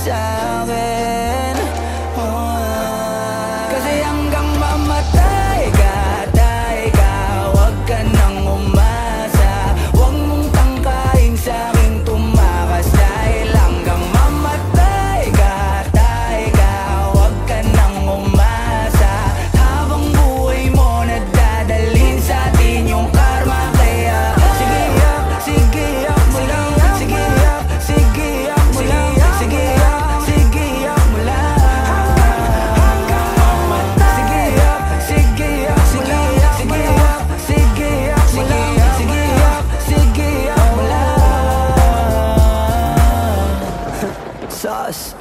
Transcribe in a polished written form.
sa'kin. Kasi hanggang mamatay ka, huwag ka nang umasa. Huwag mong tangkain sa'king tumakas. Dahil hanggang mamatay ka, huwag ka nang umasa. Habang buhay mo nadadalhin sa'tin yung karma. Kaya sige yak, sige yak mo lang. Sige yak, sige yak mo lang. Sige yak, sige yak mo lang. Hanggang mamatay. Sige yak, sige yak mo lang. Sige yak, sige yak mo lang. Sige yak, sige yak mo lang. Sauce.